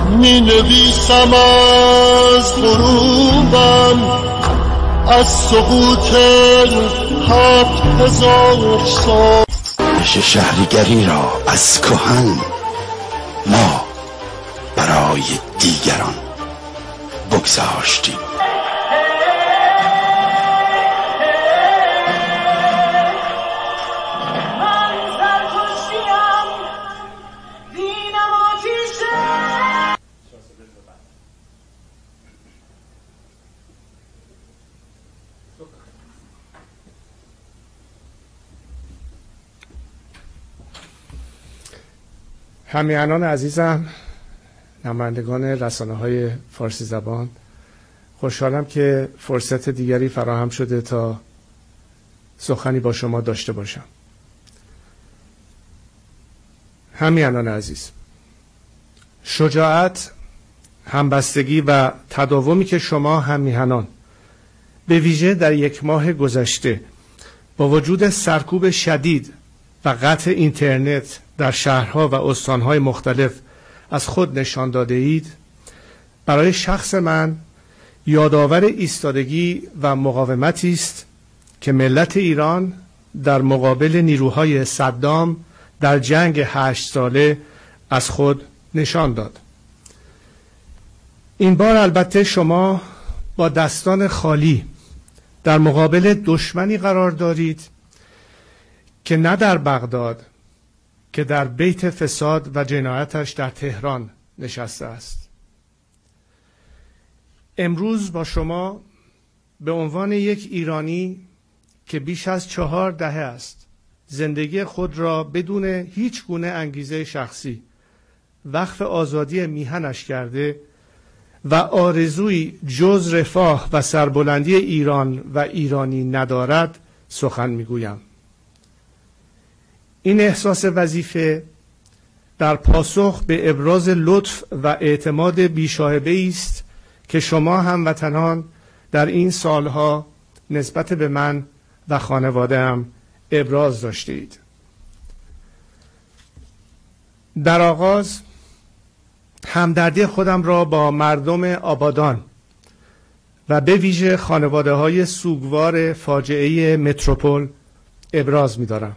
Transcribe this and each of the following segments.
می نویسم از غروبم، از سقوط 7000 سال. شهریگری را از کهن ما برای دیگران بگذاشتیم. همیهنان عزیزم، نمایندگان رسانه‌های فارسی زبان، خوشحالم که فرصت دیگری فراهم شده تا سخنی با شما داشته باشم. همیهنان عزیز، شجاعت، همبستگی و تداومی که شما همیهنان به ویژه در یک ماه گذشته با وجود سرکوب شدید و قطع اینترنت در شهرها و استانهای مختلف از خود نشان داده اید، برای شخص من یادآور ایستادگی و مقاومتی است که ملت ایران در مقابل نیروهای صدام در جنگ 8 ساله از خود نشان داد. این بار البته شما با دستان خالی در مقابل دشمنی قرار دارید که نه در بغداد که در بیت فساد و جنایتش در تهران نشسته است. امروز با شما به عنوان یک ایرانی که بیش از 4 دهه است زندگی خود را بدون هیچ گونه انگیزه شخصی وقف آزادی میهنش کرده و آرزوی جز رفاه و سربلندی ایران و ایرانی ندارد سخن میگویم. این احساس وظیفه در پاسخ به ابراز لطف و اعتماد بی‌شایبه‌ای است که شما هموطنان در این سالها نسبت به من و خانواده‌ام ابراز داشته اید. در آغاز همدردی خودم را با مردم آبادان و به ویژه خانواده‌های سوگوار فاجعه متروپول ابراز می‌دارم.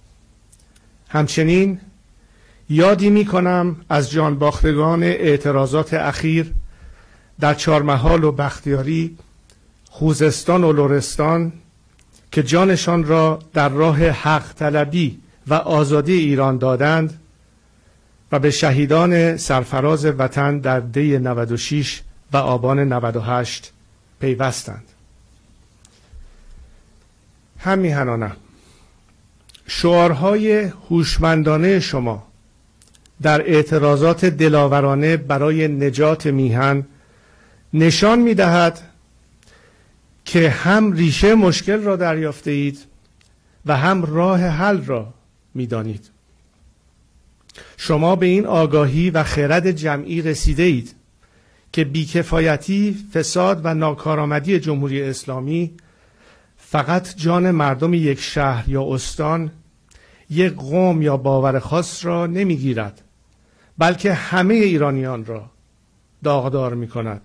همچنین یادی می‌کنم از جانباختگان اعتراضات اخیر در چهارمحال و بختیاری، خوزستان و لرستان که جانشان را در راه حق طلبی و آزادی ایران دادند و به شهیدان سرفراز وطن در دی 96 و آبان 98 پیوستند. هم میهنانم، شعارهای هوشمندانه شما در اعتراضات دلاورانه برای نجات میهن نشان می‌دهد که هم ریشه مشکل را دریافته اید و هم راه حل را می‌دانید. شما به این آگاهی و خرد جمعی رسیده اید که بیکفایتی، فساد و ناکارآمدی جمهوری اسلامی فقط جان مردم یک شهر یا استان، یک قوم یا باور خاص را نمیگیرد، بلکه همه ایرانیان را داغدار می کند.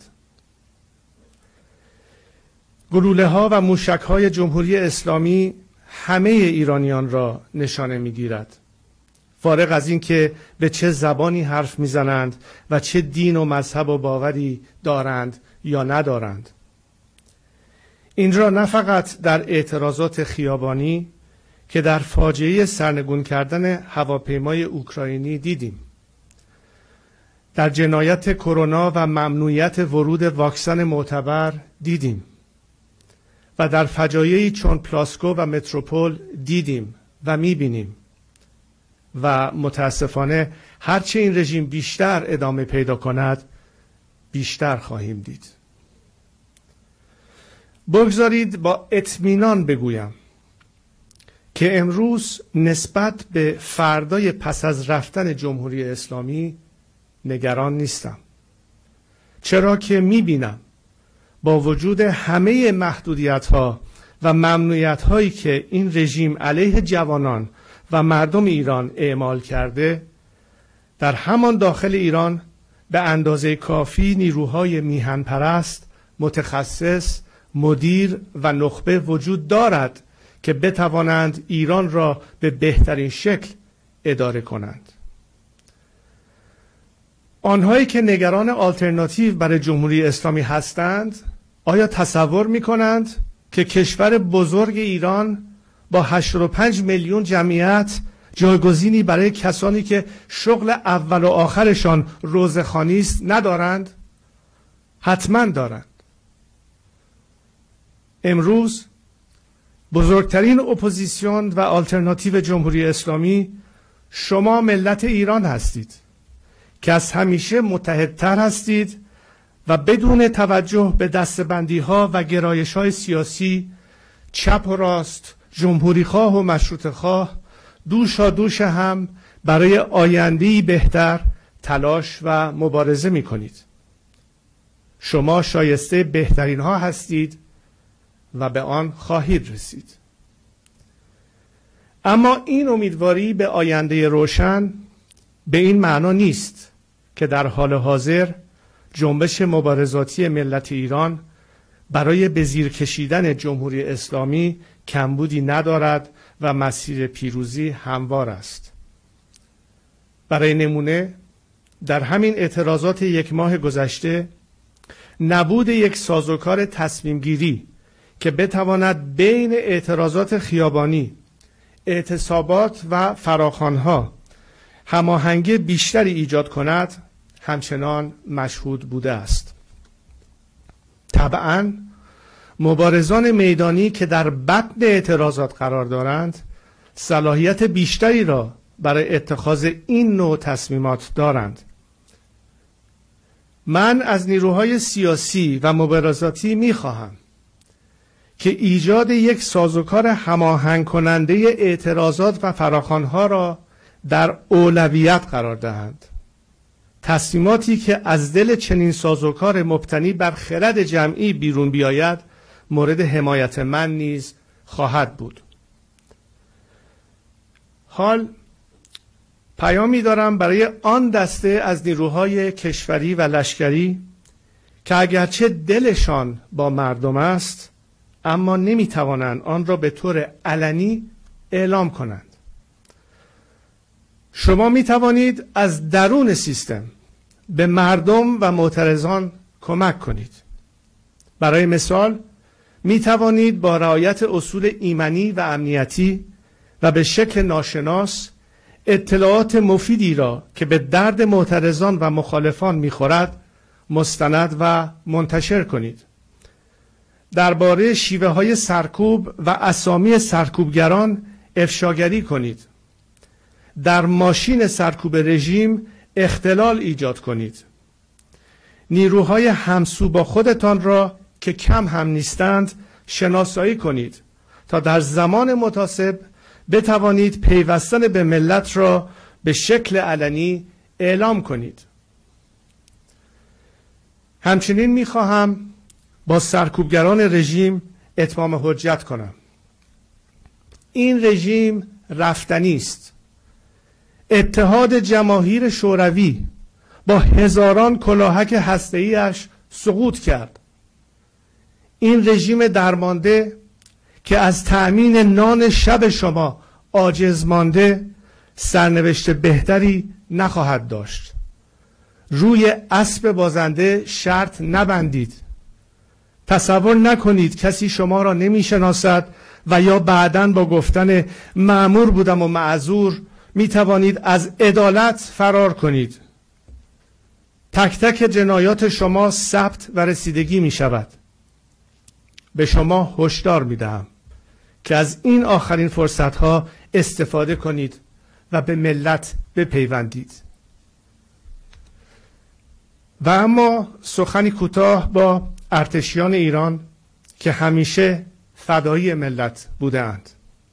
گلوله ها و موشک های جمهوری اسلامی همه ایرانیان را نشانه می گیرد، فارغ از این که به چه زبانی حرف می زنند و چه دین و مذهب و باوری دارند یا ندارند. این را نه فقط در اعتراضات خیابانی که در فاجعه سرنگون کردن هواپیمای اوکراینی دیدیم، در جنایت کرونا و ممنوعیت ورود واکسن معتبر دیدیم و در فجایعی چون پلاسکو و متروپول دیدیم و میبینیم و متاسفانه هرچه این رژیم بیشتر ادامه پیدا کند بیشتر خواهیم دید. بگذارید با اطمینان بگویم که امروز نسبت به فردای پس از رفتن جمهوری اسلامی نگران نیستم، چرا که میبینم با وجود همه محدودیت‌ها و ممنوعیت‌هایی که این رژیم علیه جوانان و مردم ایران اعمال کرده، در همان داخل ایران به اندازه کافی نیروهای میهن پرست، متخصص، مدیر و نخبه وجود دارد که بتوانند ایران را به بهترین شکل اداره کنند. آنهایی که نگران آلترناتیو برای جمهوری اسلامی هستند، آیا تصور می کنند که کشور بزرگ ایران با 85 میلیون جمعیت جایگزینی برای کسانی که شغل اول و آخرشان روزخوانی است ندارند؟ حتما دارند. امروز بزرگترین اپوزیسیون و آلترناتیو جمهوری اسلامی شما ملت ایران هستید که از همیشه متحدتر هستید و بدون توجه به دسته‌بندی‌ها و گرایش‌های سیاسی چپ و راست، جمهوری خواه و مشروطه خواه، دوشا دوش هم برای آینده‌ای بهتر تلاش و مبارزه می‌کنید. شما شایسته بهترین ها هستید و به آن خواهید رسید. اما این امیدواری به آینده روشن به این معنا نیست که در حال حاضر جنبش مبارزاتی ملت ایران برای به زیر کشیدن جمهوری اسلامی کمبودی ندارد و مسیر پیروزی هموار است. برای نمونه در همین اعتراضات یک ماه گذشته نبود یک سازوکار تصمیم گیری که بتواند بین اعتراضات خیابانی، اعتصابات و فراخوان‌ها هماهنگی بیشتری ایجاد کند همچنان مشهود بوده است. طبعاً مبارزان میدانی که در بطن اعتراضات قرار دارند صلاحیت بیشتری را برای اتخاذ این نوع تصمیمات دارند. من از نیروهای سیاسی و مبارزاتی می‌خواهم که ایجاد یک سازوکار هماهنگ کننده اعتراضات و فراخوان‌ها را در اولویت قرار دهند. تصمیماتی که از دل چنین سازوکار مبتنی بر خرد جمعی بیرون بیاید مورد حمایت من نیز خواهد بود. حال پیامی دارم برای آن دسته از نیروهای کشوری و لشکری که اگرچه دلشان با مردم است اما نمیتوانند آن را به طور علنی اعلام کنند. شما میتوانید از درون سیستم به مردم و معترضان کمک کنید. برای مثال میتوانید با رعایت اصول ایمنی و امنیتی و به شکل ناشناس اطلاعات مفیدی را که به درد معترضان و مخالفان میخورد مستند و منتشر کنید. درباره شیوه های سرکوب و اسامی سرکوبگران افشاگری کنید. در ماشین سرکوب رژیم اختلال ایجاد کنید. نیروهای همسو با خودتان را که کم هم نیستند شناسایی کنید تا در زمان مناسب بتوانید پیوستن به ملت را به شکل علنی اعلام کنید. همچنین می‌خواهم با سرکوبگران رژیم اتمام حجت کنم. این رژیم رفتنی است. اتحاد جماهیر شوروی با هزاران کلاهک هسته‌ای‌اش سقوط کرد. این رژیم درمانده که از تأمین نان شب شما عاجز مانده سرنوشت بهتری نخواهد داشت. روی اسب بازنده شرط نبندید. تصور نکنید کسی شما را نمیشناسد و یا بعداً با گفتن مأمور بودم و معذور می توانید از عدالت فرار کنید. تک تک جنایات شما ثبت و رسیدگی می شود. به شما هشدار می دهم که از این آخرین فرصت ها استفاده کنید و به ملت بپیوندید. و اما سخنی کوتاه با ارتشیان ایران که همیشه فدایی ملت بودند.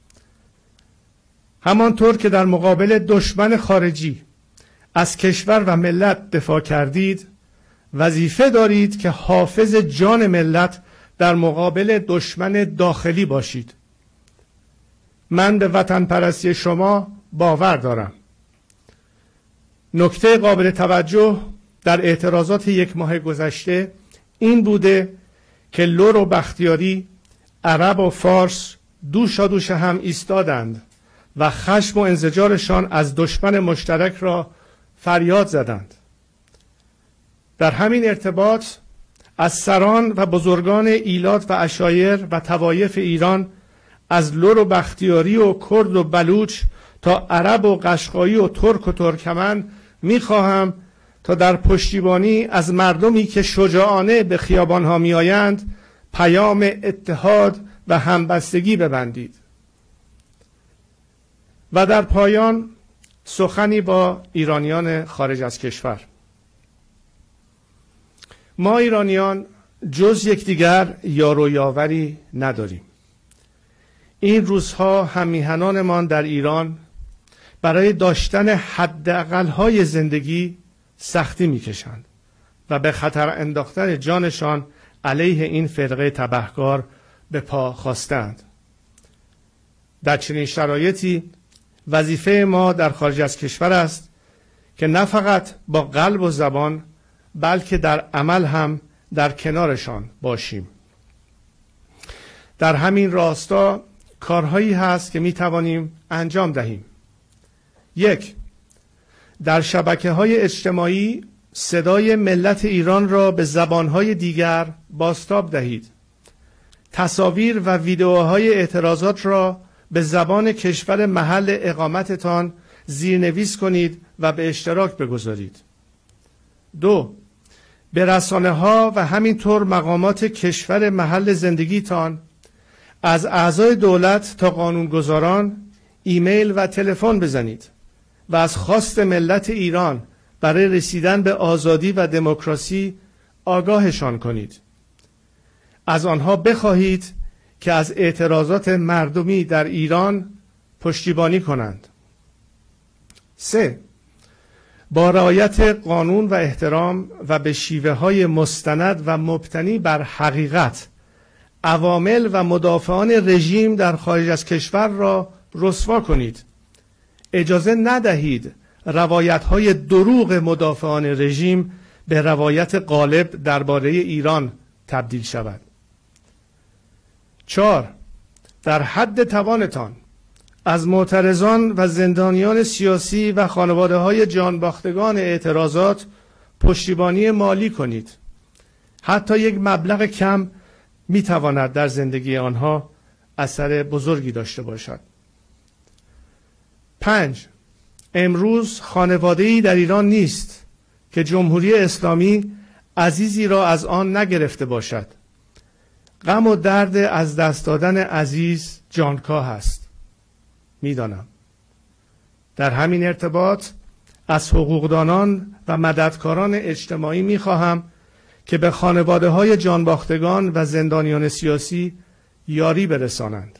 همانطور که در مقابل دشمن خارجی از کشور و ملت دفاع کردید، وظیفه دارید که حافظ جان ملت در مقابل دشمن داخلی باشید. من به وطن پرستی شما باور دارم. نکته قابل توجه در اعتراضات یک ماه گذشته این بوده که لر و بختیاری، عرب و فارس دوش هم ایستادند و خشم و انزجارشان از دشمن مشترک را فریاد زدند. در همین ارتباط از سران و بزرگان ایلات و عشایر و طوایف ایران، از لر و بختیاری و کرد و بلوچ تا عرب و قشقایی و ترک و ترکمن می‌خواهم تا در پشتیبانی از مردمی که شجاعانه به خیابان‌ها می‌آیند پیام اتحاد و همبستگی ببندید. و در پایان سخنی با ایرانیان خارج از کشور. ما ایرانیان جز یکدیگر یار و یاوری نداریم. این روزها هممیهنانمان در ایران برای داشتن حداقل‌های زندگی سختی می‌کشند و به خطر انداختن جانشان علیه این فرقه تبهکار به پا خواستند. در چنین شرایطی وظیفه ما در خارج از کشور است که نه فقط با قلب و زبان بلکه در عمل هم در کنارشان باشیم. در همین راستا کارهایی هست که می توانیم انجام دهیم. 1. در شبکه‌های اجتماعی صدای ملت ایران را به زبانهای دیگر بازتاب دهید. تصاویر و ویدئوهای اعتراضات را به زبان کشور محل اقامتتان زیرنویس کنید و به اشتراک بگذارید. 2. به رسانه‌ها و همینطور مقامات کشور محل زندگیتان از اعضای دولت تا قانونگذاران ایمیل و تلفن بزنید و از خواست ملت ایران برای رسیدن به آزادی و دموکراسی آگاهشان کنید. از آنها بخواهید که از اعتراضات مردمی در ایران پشتیبانی کنند. 3. با رعایت قانون و احترام و به شیوه‌های مستند و مبتنی بر حقیقت عوامل و مدافعان رژیم در خارج از کشور را رسوا کنید. اجازه ندهید روایت‌های دروغ مدافعان رژیم به روایت غالب درباره ایران تبدیل شود. 4. در حد توانتان از معترضان و زندانیان سیاسی و خانواده‌های جانباختگان اعتراضات پشتیبانی مالی کنید. حتی یک مبلغ کم می‌تواند در زندگی آنها اثر بزرگی داشته باشد. 5. امروز خانواده‌ای در ایران نیست که جمهوری اسلامی عزیزی را از آن نگرفته باشد. غم و درد از دست دادن عزیز جانکاه است. میدانم. در همین ارتباط از حقوقدانان و مددکاران اجتماعی میخواهم که به خانواده‌های جانباختگان و زندانیان سیاسی یاری برسانند.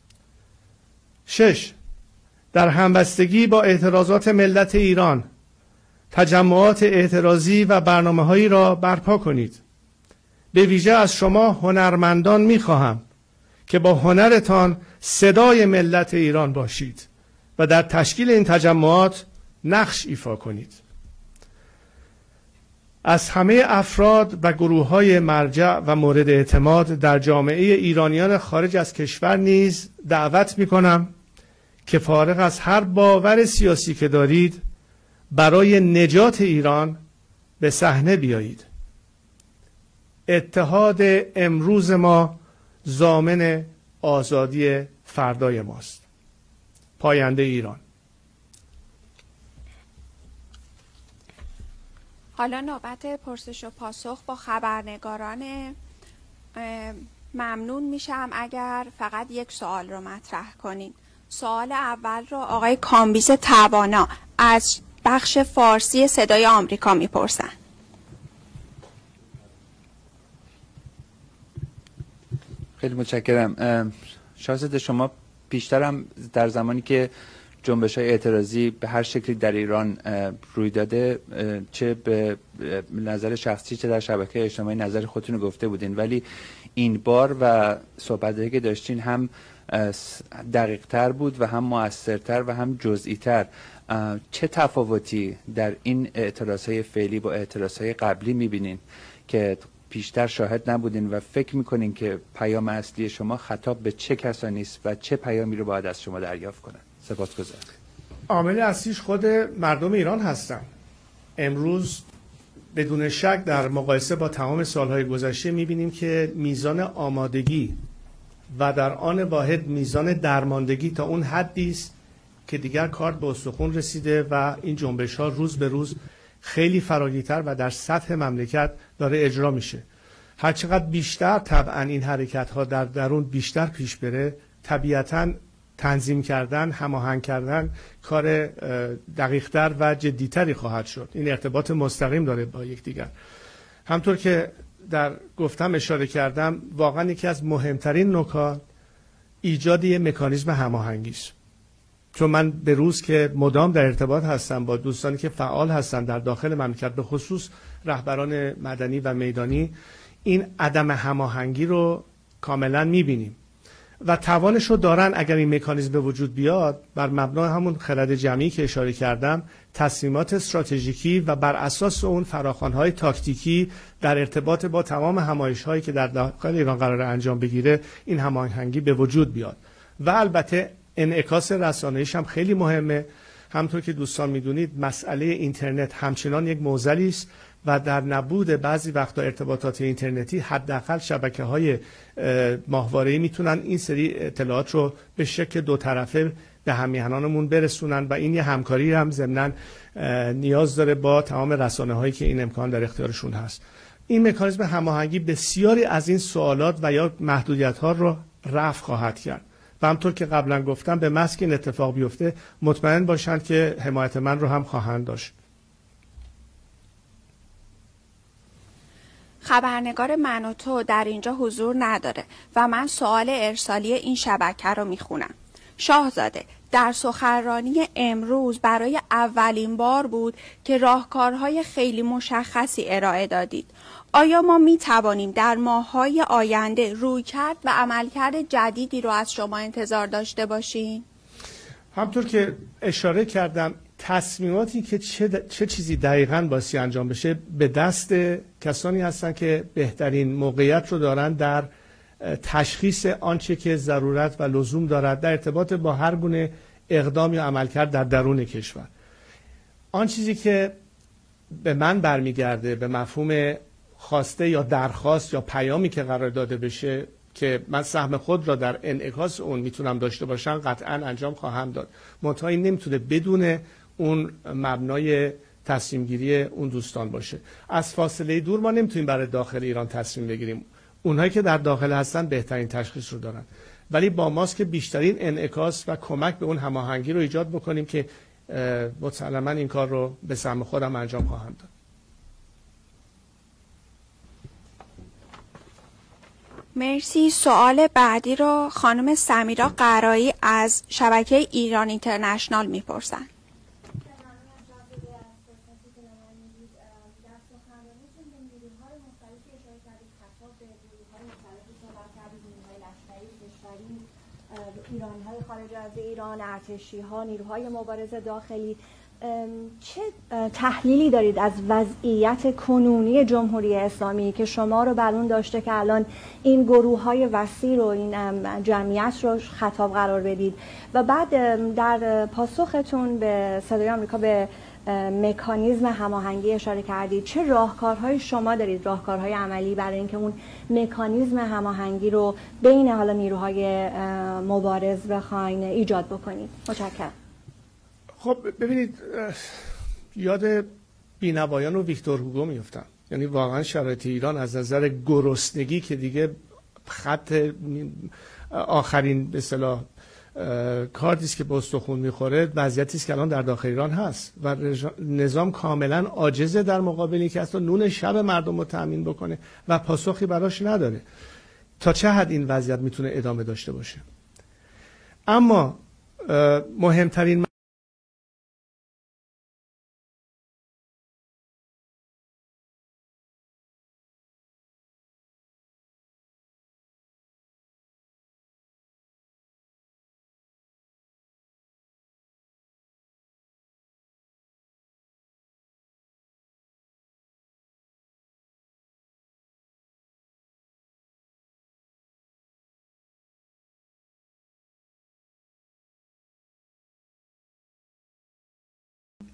6. در همبستگی با اعتراضات ملت ایران تجمعات اعتراضی و برنامه‌هایی را برپا کنید. به ویژه از شما هنرمندان می‌خواهم که با هنرتان صدای ملت ایران باشید و در تشکیل این تجمعات نقش ایفا کنید. از همه افراد و گروه‌های مرجع و مورد اعتماد در جامعه ایرانیان خارج از کشور نیز دعوت می‌کنم که فارغ از هر باور سیاسی که دارید برای نجات ایران به صحنه بیایید. اتحاد امروز ما ضامن آزادی فردای ماست. پاینده ایران. حالا نوبت پرسش و پاسخ با خبرنگاران. ممنون میشم اگر فقط یک سوال رو مطرح کنین. سوال اول رو آقای کامبیز توانا از بخش فارسی صدای آمریکا میپرسن. خیلی متشکرم. شاهزاده شما پیشتر هم در زمانی که جنبش‌های اعتراضی به هر شکلی در ایران روی داده، چه به نظر شخصی چه در شبکه اجتماعی نظر خودتون رو گفته بودین، ولی این بار و صحبت‌هایی که داشتین هم دقیق‌تر بود و هم مؤثرتر و هم جزئی‌تر. چه تفاوتی در این اعتراض‌های فعلی با اعتراض‌های قبلی می‌بینین که پیشتر شاهد نبودین و فکر می‌کنین که پیام اصلی شما خطاب به چه کسانی است و چه پیامی رو باید از شما دریافت کنن؟ سپاسگزارم. عامل اصلیش خود مردم ایران هستن. امروز بدون شک در مقایسه با تمام سالهای گذشته می‌بینیم که میزان آمادگی و در آن واحد میزان درماندگی تا اون حدی است که دیگر کار به استخوان رسیده و این جنبش‌ها روز به روز خیلی فراگیرتر و در سطح مملکت داره اجرا میشه. هر چقدر بیشتر طبعا این حرکت‌ها در درون بیشتر پیش بره، طبیعتاً تنظیم کردن، هماهنگ کردن کار دقیق‌تر و جدی‌تری خواهد شد. این ارتباط مستقیم داره با یکدیگر. همطور که در گفتم اشاره کردم، واقعا یکی از مهمترین نکات ایجاد یک مکانیزم هماهنگی است. چون من به روز که مدام در ارتباط هستم با دوستانی که فعال هستن در داخل مملکت، به خصوص رهبران مدنی و میدانی، این عدم هماهنگی رو کاملا می‌بینیم و توانش رو دارن اگر این مکانیزم به وجود بیاد، بر مبنای همون خرد جمعی که اشاره کردم، تصمیمات استراتژیکی و بر اساس اون فراخوان‌های تاکتیکی در ارتباط با تمام همایش‌هایی که در داخل ایران قرار انجام بگیره، این هماهنگی به وجود بیاد. و البته انعکاس رسانه‌ایش هم خیلی مهمه. همونطور که دوستان میدونید مسئله اینترنت همچنان یک معضلی است و در نبود بعضی وقتا ارتباطات اینترنتی، حداقل شبکه‌های ماهواره‌ای میتونن این سری اطلاعات رو به شکل دو طرفه به همیهنانمون برسونن و این یه همکاری هم ضمناً نیاز داره با تمام رسانه‌هایی که این امکان در اختیارشون هست. این مکانیزم هماهنگی بسیاری از این سوالات و یا محدودیت‌ها رو رفع خواهد کرد. و همطور که قبلا گفتم، به محض که این اتفاق بیفته مطمئن باشند که حمایت من رو هم خواهند داشت. خبرنگار من و تو در اینجا حضور نداره و من سوال ارسالی این شبکه رو میخونم. شاهزاده، در سخنرانی امروز برای اولین بار بود که راهکارهای خیلی مشخصی ارائه دادید. آیا ما می توانیم در ماه‌های آینده رویکرد و عملکرد جدیدی رو از شما انتظار داشته باشیم؟ همطور که اشاره کردم، تصمیماتی که چه چیزی دقیقاً باسی انجام بشه به دست کسانی هستن که بهترین موقعیت رو دارن در تشخیص آنچه که ضرورت و لزوم دارد در ارتباط با هر گونه اقدام یا عملکرد در درون کشور. آن چیزی که به من برمیگرده به مفهوم خواسته یا درخواست یا پیامی که قرار داده بشه که من سهم خود را در انعکاس اون میتونم داشته باشم، قطعا انجام خواهم داد. منتها این نمیتونه بدون اون مبنای تصمیم گیری اون دوستان باشه. از فاصله دور ما نمیتونیم برای داخل ایران تصمیم بگیریم. اونهایی که در داخل هستن بهترین تشخیص رو دارن. ولی با ماست که بیشترین انعکاس و کمک به اون هماهنگی رو ایجاد بکنیم که مسلماً این کار رو به سهم خودم انجام خواهم داد. مرسی. سوال بعدی رو خانم سمیرا قرایی از شبکه ایران اینترنشنال میپرسن. ایرانی‌های خارج از ایران، ارتشی‌ها، نیروهای مبارزه داخلی، چه تحلیلی دارید از وضعیت کنونی جمهوری اسلامی که شما رو بر اون داشته که الان این گروه‌های وسیع رو، این جمعیت رو خطاب قرار بدید؟ و بعد در پاسختون به صدای آمریکا به مکانیزم هماهنگی اشاره کردید. چه راهکارهای شما دارید، راهکارهای عملی برای اینکه اون مکانیزم هماهنگی رو بین حالا نیروهای مبارز بخواین ایجاد بکنید؟ متشکرم. خب ببینید، یاد بینوایان و ویکتور هوگو میفتم. یعنی واقعا شرایط ایران از نظر گرسنگی که دیگه خط آخرین به اصطلاح کاردی است که به استخوان میخوره، وضعیتی است که الان در داخل ایران هست و نظام کاملا عاجزه در مقابل اینکه اصلا نون شب مردم رو تامین بکنه و پاسخی براش نداره. تا چه حد این وضعیت میتونه ادامه داشته باشه؟ اما مهمترین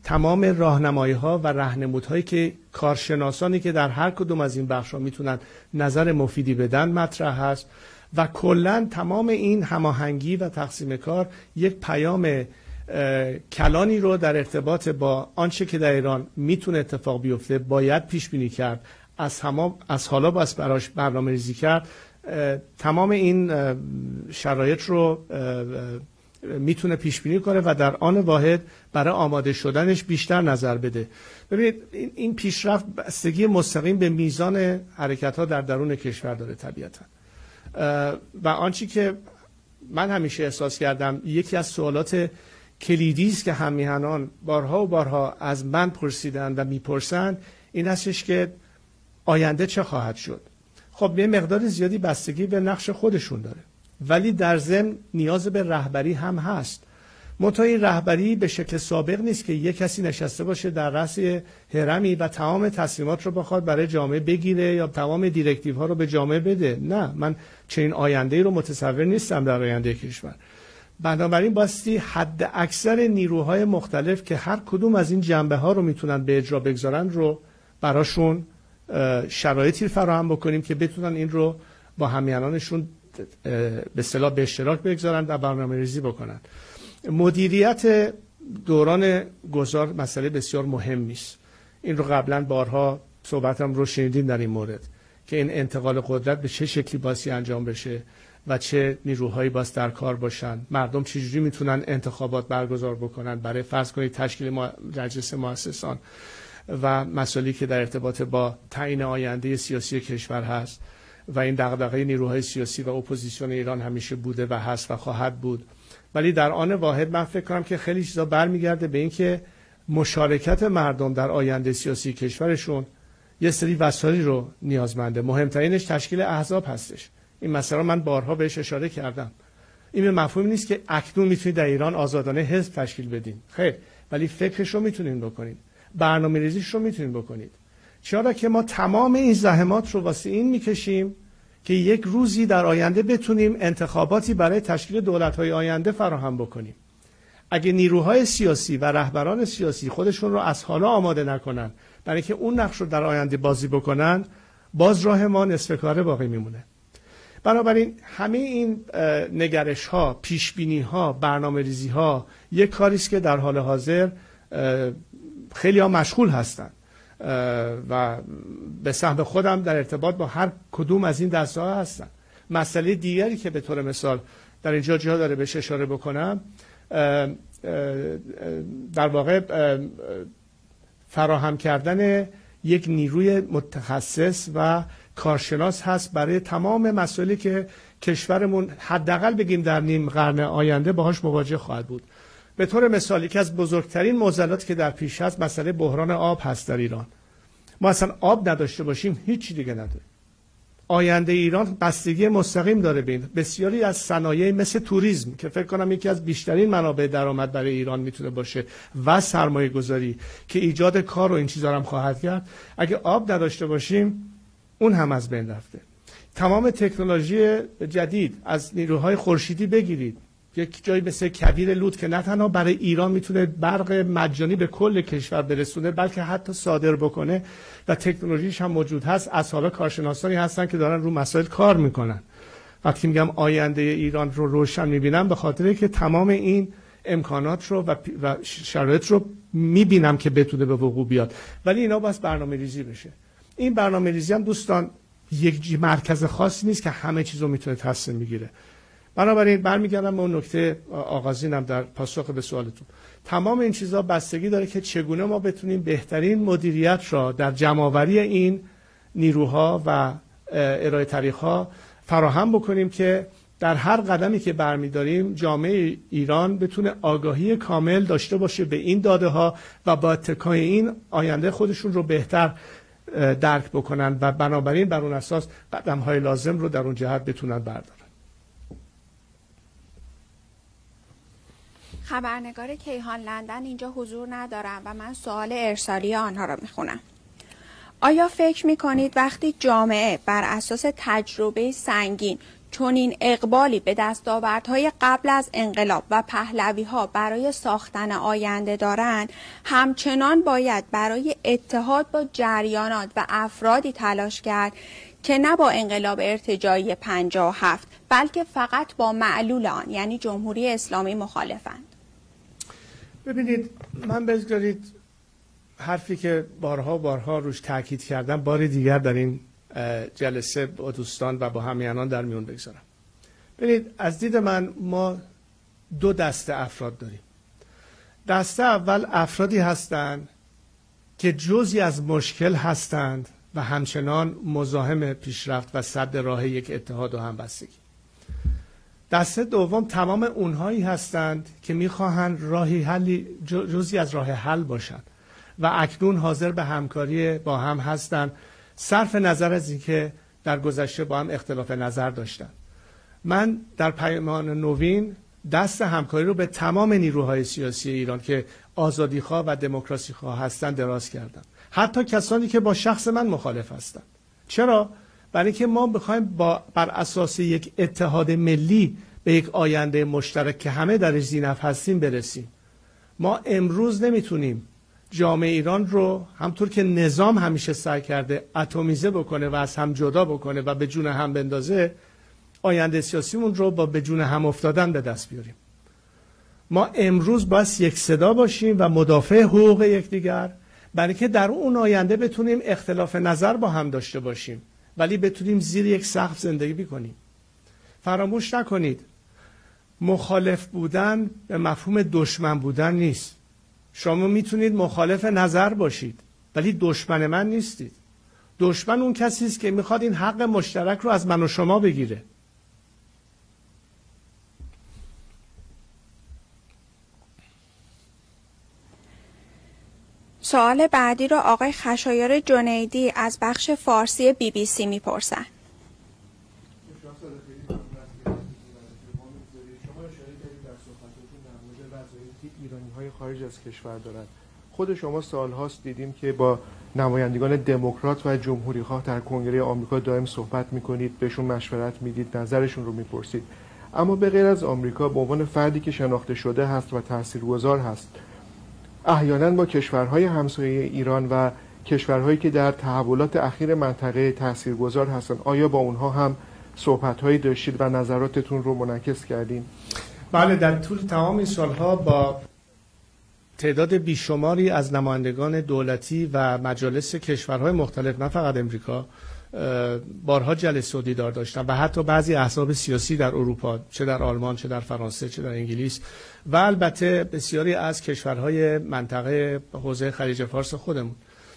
تمام راهنمایی‌ها و راهنمودهایی که کارشناسانی که در هر کدوم از این بخش‌ها میتونن نظر مفیدی بدن مطرح هست و کلاً تمام این هماهنگی و تقسیم کار یک پیام کلانی رو در ارتباط با آنچه که در ایران میتونه اتفاق بیفته باید پیش بینی کرد، از حالا باید براش برنامه ریزی کرد. تمام این شرایط رو میتونه پیش بینی کنه و در آن واحد برای آماده شدنش بیشتر نظر بده. ببینید این پیشرفت بستگی مستقیم به میزان حرکت ها در درون کشور داره طبیعتا و آنچه که من همیشه احساس کردم یکی از سوالات کلیدی است که هم میهنان بارها و بارها از من پرسیدن و میپرسن این هستش که آینده چه خواهد شد. خب یه مقدار زیادی بستگی به نقش خودشون داره، ولی در ضمن نیاز به رهبری هم هست. منتها این رهبری به شکل سابق نیست که یک کسی نشسته باشه در رأس هرمی و تمام تصمیمات رو بخواد برای جامعه بگیره یا تمام دیرکتیو ها رو به جامعه بده. نه، من چنین آینده‌ای رو متصور نیستم در آینده کشور. بنابراین باستی حد اکثر نیروهای مختلف که هر کدوم از این جنبه ها رو میتونن به اجرا بگذارن رو براشون شرایطی فراهم بکنیم که بتونن این رو با همیهنانشون به اصطلاح به اشتراک بگذارن و برنامه‌ریزی بکنن. مدیریت دوران گذار مسئله بسیار مهمی است. این رو قبلا بارها صحبتم رو شنیدیم در این مورد که این انتقال قدرت به چه شکلی باسی انجام بشه و چه نیروهایی باز در کار باشن، مردم چجوری میتونن انتخابات برگزار بکنن برای فرض کنید تشکیل مجلس مؤسسان و مسائلی که در ارتباط با تعیین آینده سیاسی کشور هست و این دغدغه نیروهای سیاسی و اپوزیسیون ایران همیشه بوده و هست و خواهد بود. ولی در آن واحد من فکر کنم که خیلی چیزا برمیگرده به این که مشارکت مردم در آینده سیاسی کشورشون یه سری وسایلی رو نیازمنده. مهمترینش تشکیل احزاب هستش. این مسئله من بارها بهش اشاره کردم. این به مفهوم نیست که اکنون میتونید در ایران آزادانه حزب تشکیل بدین، خیر، ولی فکرش رو میتونین بکنید، برنامه‌ریزیش رو میتونید بکنید. چرا که ما تمام این زحمات رو واسه این میکشیم که یک روزی در آینده بتونیم انتخاباتی برای تشکیل دولت‌های آینده فراهم بکنیم. اگه نیروهای سیاسی و رهبران سیاسی خودشون رو از حالا آماده نکنن برای که اون نقش رو در آینده بازی بکنن، باز راه ما نصف کاره باقی میمونه. بنابراین همه این نگرش ها، پیش بینی ها، برنامه ریزی ها یک کاری است که در حال حاضر خیلی ها مشغول هستن و به سهم خودم در ارتباط با هر کدوم از این دسته ها هستن. مسئله دیگری که به طور مثال در اینجا جا داره بهش اشاره بکنم، در واقع فراهم کردن یک نیروی متخصص و کارشناس هست برای تمام مسائلی که کشورمون حداقل بگیم در نیم قرن آینده باهاش مواجه خواهد بود. به طور مثال یکی از بزرگترین معضلاتی که در پیش هست مسئله بحران آب هست در ایران. ما اصلا آب نداشته باشیم هیچ دیگه نداره. آینده ایران بستگی مستقیم داره به این. بسیاری از صنایع مثل توریسم که فکر کنم یکی از بیشترین منابع درآمد برای ایران میتونه باشه و سرمایه گذاری که ایجاد کار و این چیزا هم خواهد کرد، اگه آب نداشته باشیم اون هم از بین رفته. تمام تکنولوژی جدید از نیروهای خورشیدی بگیرید، یک جایی مثل کویر لوت که نه تنها برای ایران میتونه برق مجانی به کل کشور برسونه بلکه حتی صادر بکنه و تکنولوژیش هم موجود هست. از حالا کارشناسانی هستن که دارن رو مسائل کار میکنن. وقتی میگم آینده ایران رو روشن میبینم به خاطر که تمام این امکانات رو و شرایط رو میبینم که بتونه به وقوع بیاد، ولی اینا باید برنامه ریزی بشه. این برنامه ریزی هم دوستان یک مرکز خاصی نیست که همه چیز رو میتونه تصمیم بگیره. بنابراین برمیگردم به اون نکته آغازینم در پاسخ به سوالتون. تمام این چیزها بستگی داره که چگونه ما بتونیم بهترین مدیریت را در جمع‌آوری این نیروها و ارائه طریق‌ها فراهم بکنیم که در هر قدمی که برمی‌داریم جامعه ایران بتونه آگاهی کامل داشته باشه به این داده‌ها و با اتکای این آینده خودشون رو بهتر درک بکنن و بنابراین بر اون اساس قدم‌های لازم رو در اون جهت بتونن بردارن. خبرنگار کیهان لندن اینجا حضور ندارم و من سوال ارسالی آنها را میخونم. آیا فکر میکنید وقتی جامعه بر اساس تجربه سنگین چنین اقبالی به دستاوردهای قبل از انقلاب و پهلوی‌ها برای ساختن آینده دارند، همچنان باید برای اتحاد با جریانات و افرادی تلاش کرد که نه با انقلاب ارتجاعی 57 بلکه فقط با معلول آن یعنی جمهوری اسلامی مخالفند. ببینید، من بذارید حرفی که بارها روش تاکید کردم بار دیگر در این جلسه با دوستان و با همیهنان در میون بگذارم. ببینید، از دید من ما دو دسته افراد داریم. دسته اول افرادی هستند که جزئی از مشکل هستند و همچنان مزاحم پیشرفت و سد راه یک اتحاد و همبستگی. دسته دوم تمام اونهایی هستند که میخواهند راهی حلی جزئی از راه حل باشند و اکنون حاضر به همکاری با هم هستند، صرف نظر از اینکه در گذشته با هم اختلاف نظر داشتند. من در پیمان نوین دست همکاری رو به تمام نیروهای سیاسی ایران که آزادیخواه و دموکراسیخواه هستند دراز کردم، حتی کسانی که با شخص من مخالف هستند. چرا؟ برای اینکه ما بخوایم بر اساس یک اتحاد ملی به یک آینده مشترک که همه درش ذی‌نفع هستیم برسیم. ما امروز نمیتونیم جامعه ایران رو همطور که نظام همیشه سعی کرده اتمیزه بکنه و از هم جدا بکنه و به جون هم بندازه، آینده سیاسیمون رو با به جون هم افتادن به دست بیاریم. ما امروز باید یک صدا باشیم و مدافع حقوق یکدیگر، برای که در اون آینده بتونیم اختلاف نظر با هم داشته باشیم ولی بتونیم زیر یک سقف زندگی بکنیم. فراموش نکنید، مخالف بودن به مفهوم دشمن بودن نیست. شما میتونید مخالف نظر باشید ولی دشمن من نیستید. دشمن اون کسی است که میخواد این حق مشترک رو از من و شما بگیره. سوال بعدی رو آقای خشایار جنیدی از بخش فارسی BBC میپرسن. ایرانی‌های خارج از کشور دارند. خود شما سال‌هاست دیدیم که با نمایندگان دموکرات و جمهوری‌خواه در کنگره آمریکا دائم صحبت می‌کنید، بهشون مشورت میدید، نظرشون رو میپرسید. اما به غیر از آمریکا، به عنوان فردی که شناخته شده هست و تاثیرگذار هست، احیانا با کشورهای همسایه ایران و کشورهایی که در تحولات اخیر منطقه تاثیرگذار هستند، آیا با اونها هم صحبت‌هایی داشتید و نظراتتون رو منعکس کردین؟ بله، در طول تمام این سالها با تعداد بیشماری از نمایندگان دولتی و مجالس کشورهای مختلف، نه فقط امریکا، بارها جلسه و دیدار داشتم و حتی بعضی احزاب سیاسی در اروپا، چه در آلمان، چه در فرانسه، چه در انگلیس و البته بسیاری از کشورهای منطقه حوزه خلیج فارس خودمون.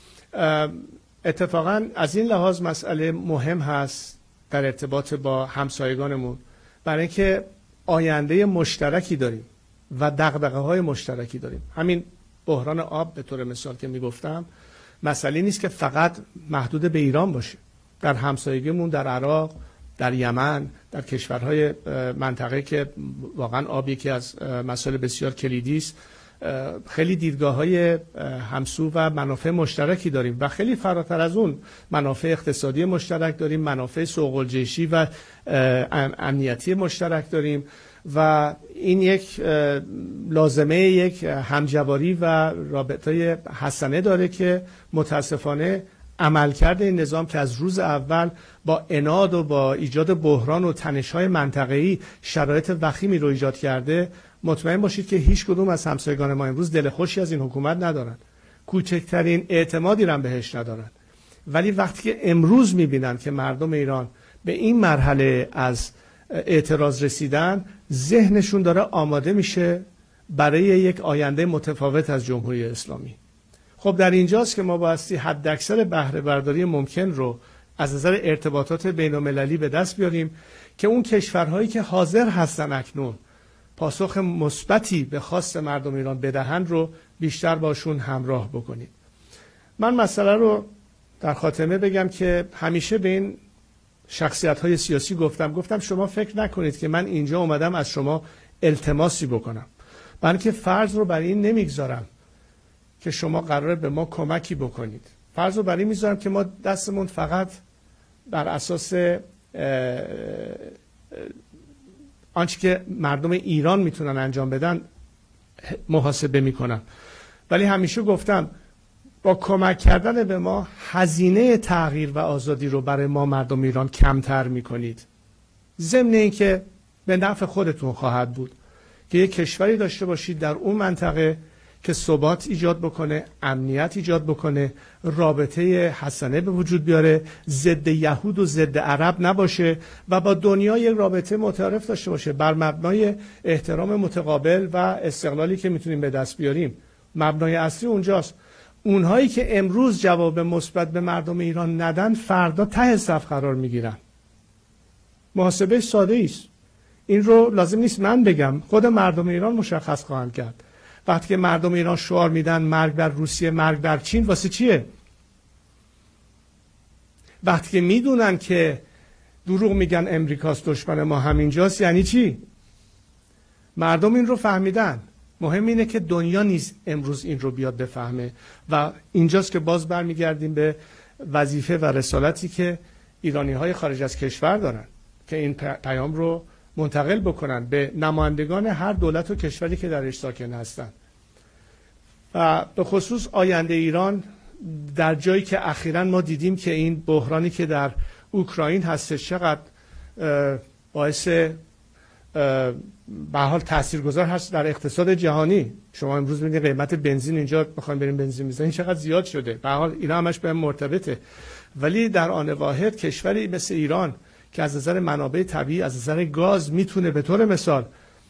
اتفاقا از این لحاظ مسئله مهم هست در ارتباط با همسایگانمون، برای اینکه آینده مشترکی داریم و دغدغه‌های مشترکی داریم. همین بحران آب به طور مثال که میگفتم، مسئله نیست که فقط محدود به ایران باشه. در همسایگیمون، در عراق، در یمن، در کشورهای منطقه که واقعا آب یکی از مسائل بسیار کلیدی است، خیلی دیدگاه‌های همسو و منافع مشترکی داریم و خیلی فراتر از اون منافع اقتصادی مشترک داریم، منافع سوق‌الجیشی و امنیتی مشترک داریم و این یک لازمه یک همجواری و رابطه حسنه داره که متاسفانه عملکرد این نظام که از روز اول با عناد و با ایجاد بحران و تنش‌های منطقه‌ای شرایط وخیمی رو ایجاد کرده، مطمئن باشید که هیچ کدوم از همسایگان ما امروز دل خوشی از این حکومت ندارن، کوچکترین اعتمادی هم بهش ندارن. ولی وقتی که امروز می‌بینن که مردم ایران به این مرحله از اعتراض رسیدن، ذهنشون داره آماده میشه برای یک آینده متفاوت از جمهوری اسلامی. خب در اینجاست که ما بایستی حداکثر بهره برداری ممکن رو از نظر ارتباطات بین‌المللی به دست بیاریم که اون کشورهایی که حاضر هستن اکنون پاسخ مثبتی به خواست مردم ایران بدهند رو بیشتر باشون همراه بکنید. من مسئله رو در خاتمه بگم که همیشه به این شخصیت‌های سیاسی گفتم شما فکر نکنید که من اینجا اومدم از شما التماسی بکنم، بلکه فرض رو برای این نمیگذارم که شما قراره به ما کمکی بکنید. فرض رو برای این میذارم که ما دستمون فقط بر اساس آنچه که مردم ایران میتونن انجام بدن محاسبه میکنم. ولی همیشه گفتم با کمک کردن به ما هزینه تغییر و آزادی رو برای ما مردم ایران کمتر میکنید، ضمن اینکه به نفع خودتون خواهد بود که یک کشوری داشته باشید در اون منطقه که ثبات ایجاد بکنه، امنیت ایجاد بکنه، رابطه حسنه به وجود بیاره، ضد یهود و ضد عرب نباشه و با دنیا یک رابطه متعارف داشته باشه بر مبنای احترام متقابل و استقلالی که میتونیم به دست بیاریم. مبنای اصلی اونجاست. اونهایی که امروز جواب مثبت به مردم ایران ندن فردا ته صف قرار میگیرن. محاسبه ساده است. این رو لازم نیست من بگم، خود مردم ایران مشخص خواهند کرد. وقتی که مردم ایران شعار میدن مرگ بر روسیه، مرگ بر چین، واسه چیه؟ وقتی که میدونن که دروغ میگن امریکاست دشمن ما همینجاست، یعنی چی؟ مردم این رو فهمیدن. مهم اینه که دنیا نیز امروز این رو بیاد بفهمه و اینجاست که باز برمیگردیم به وظیفه و رسالتی که ایرانی‌های خارج از کشور دارن که این پیام رو منتقل بکنن به نمایندگان هر دولت و کشوری که درش ساکن هستن. و به خصوص آینده ایران در جایی که اخیراً ما دیدیم که این بحرانی که در اوکراین هستش چقدر باعث به حال تاثیرگذار هست در اقتصاد جهانی. شما امروز می‌بینید قیمت بنزین، اینجا بخوایم بریم بنزین بزنیم چقدر زیاد شده. به حال اینا همش به هم مرتبطه. ولی در آن واحد کشوری مثل ایران که از نظر منابع طبیعی، از نظر گاز میتونه به طور مثال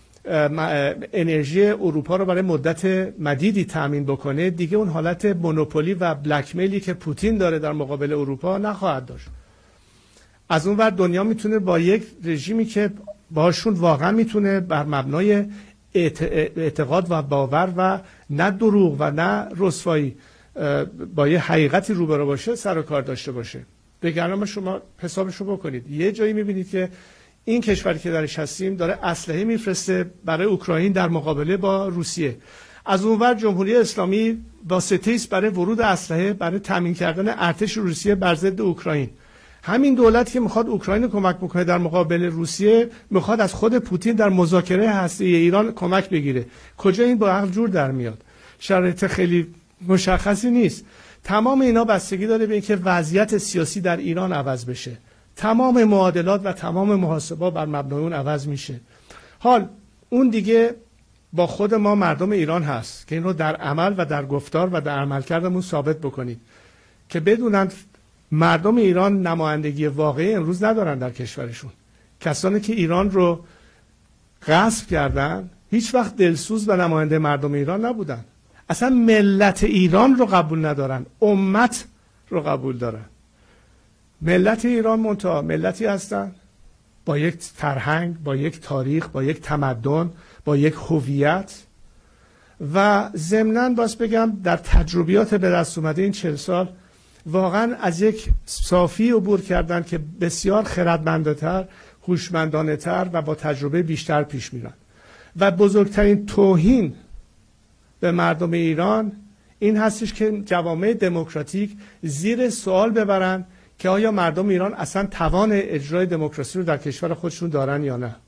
انرژی اروپا رو برای مدت مدیدی تامین بکنه، دیگه اون حالت مونوپولی و بلک میلی که پوتین داره در مقابل اروپا نخواهد داشت. از اون ور دنیا میتونه با یک رژیمی که باشون واقعا میتونه بر مبنای اعتقاد و باور و نه دروغ و نه رسوایی با یه حقیقتی روبرو باشه سر و کار داشته باشه. بگرنامه شما حسابشو بکنید. یه جایی میبینید که این کشوری که درش هستیم داره اسلحه میفرسته برای اوکراین در مقابله با روسیه. از اونور جمهوری اسلامی واسطه‌ای است برای ورود اسلحه، برای تامین کردن ارتش روسیه بر ضد اوکراین. همین دولت که میخواد اوکراین رو کمک بکنه در مقابل روسیه، میخواد از خود پوتین در مذاکره هسته‌ای ایران کمک بگیره. کجا این با عقل جور در میاد؟ شرایط خیلی مشخصی نیست. تمام اینا بستگی داره به اینکه وضعیت سیاسی در ایران عوض بشه. تمام معادلات و تمام محاسبات بر مبنای اون عوض میشه. حال اون دیگه با خود ما مردم ایران هست که این رو در عمل و در گفتار و در عملکردمون ثابت بکنید که بدونن مردم ایران نمایندگی واقعی امروز ندارن در کشورشون. کسانی که ایران رو غصب کردن هیچ وقت دلسوز و نماینده مردم ایران نبودن. اصلا ملت ایران رو قبول ندارن، امت رو قبول دارن. ملت ایران منتها ملتی هستن با یک فرهنگ، با یک تاریخ، با یک تمدن، با یک هویت و ضمناً باز بگم در تجربیات به دست اومده این 40 سال واقعا از یک صافی عبور کردن که بسیار خردمندانه‌تر، هوشمندانه‌تر و با تجربه بیشتر پیش میرن. و بزرگترین توهین به مردم ایران این هستش که جوامع دموکراتیک زیر سوال ببرن که آیا مردم ایران اصلا توان اجرای دموکراسی رو در کشور خودشون دارن یا نه.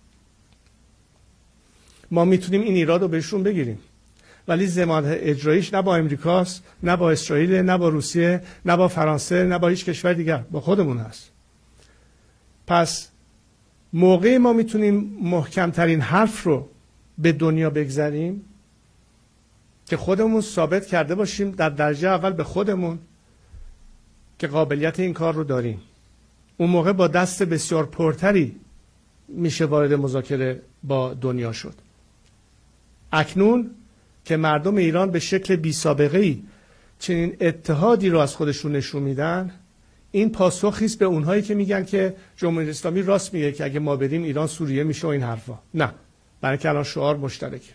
ما میتونیم این ایراد رو بهشون بگیریم، ولی ضمانت اجراییش نه با امریکاست، نه با اسرائیل، نه با روسیه، نه با فرانسه، نه با هیچ کشور دیگر، با خودمون هست. پس موقع ما میتونیم محکمترین حرف رو به دنیا بگذاریم که خودمون ثابت کرده باشیم در درجه اول به خودمون که قابلیت این کار رو داریم. اون موقع با دست بسیار پرتری میشه وارد مذاکره با دنیا شد. اکنون که مردم ایران به شکل بی سابقه‌ای چنین اتحادی رو از خودشون نشون میدن، این پاسخی است به اونهایی که میگن که جمهوری اسلامی راست میگه که اگه ما بریم ایران سوریه میشه و این حرفا. نه، برای که الان شعار مشترکه.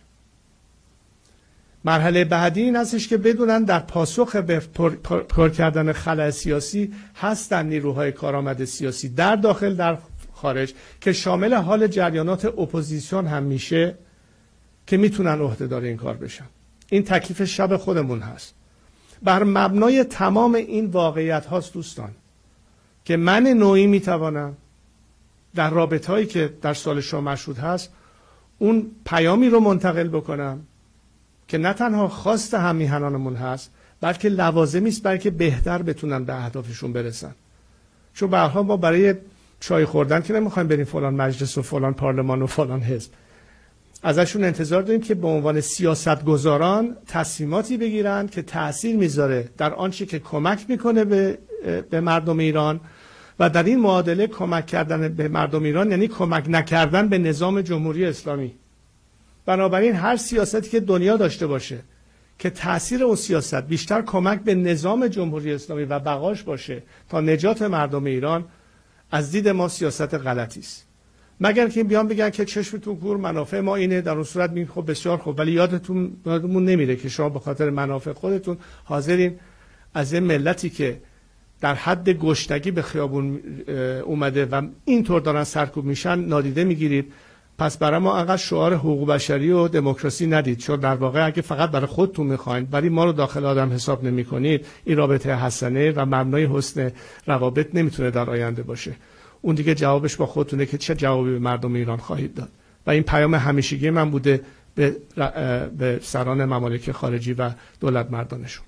مرحله بعدی این هستش که بدونن در پاسخ به پر کردن خلأ سیاسی هستن نیروهای کارآمد سیاسی در داخل در خارج که شامل حال جریانات اپوزیسیون هم میشه که میتونن عهدهدار این کار بشن. این تکلیف شب خودمون هست. بر مبنای تمام این واقعیت هاست دوستان که من نوعی میتوانم در رابطه‌هایی که در سال شاه مشروط هست اون پیامی رو منتقل بکنم که نه تنها خواست هم میهنانمون هست بلکه لوازمی است بلکه بهتر بتونن به اهدافشون برسن. چون به هر حال ما برای چای خوردن که نمیخوایم بریم فلان مجلس و فلان پارلمان و فلان حزب، ازشون انتظار داریم که به عنوان سیاستگزاران تصمیماتی بگیرن که تأثیر میذاره در آنچه که کمک میکنه به مردم ایران و در این معادله کمک کردن به مردم ایران یعنی کمک نکردن به نظام جمهوری اسلامی. بنابراین هر سیاستی که دنیا داشته باشه که تأثیر اون سیاست بیشتر کمک به نظام جمهوری اسلامی و بقاش باشه تا نجات مردم ایران، از دید ما سیاست غلطی است. مگر که بیان بگن که چشمتون کور منافع ما اینه، در اون صورت میگیم خب بسیار خوب، ولی یادمون نمیره که شما به خاطر منافع خودتون حاضرین از این ملتی که در حد گشنگی به خیابون اومده و اینطور دارن سرکوب میشن نادیده میگیرید. پس برای ما انقدر شعار حقوق بشری و دموکراسی ندید، چون در واقع اگه فقط برای خودتون میخواین ولی ما رو داخل آدم حساب نمیکنید، این رابطه حسنه و مبنای حسن روابط نمیتونه در آینده باشه. اون دیگه جوابش با خودتونه که چه جوابی به مردم ایران خواهید داد. و این پیام همیشگی من بوده به سران ممالک خارجی و دولت مردانشون.